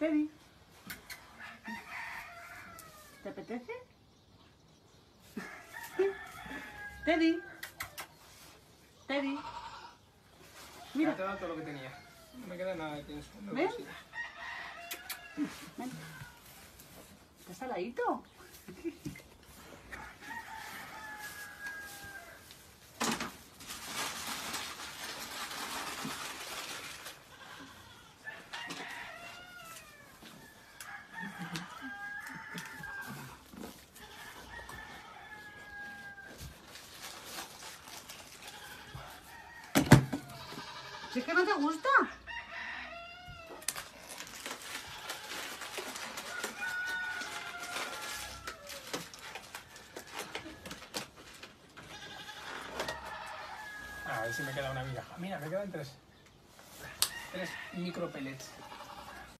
Teddy. ¿Te apetece? Teddy. Teddy. Mira. Te he dado todo lo que tenía. No me queda nada de pienso. No ¿Ven? consigo. Ven. ¿Está saladito? ¿Si es que no te gusta? A ver si me queda una migaja. Mira, me quedan tres micro pellets.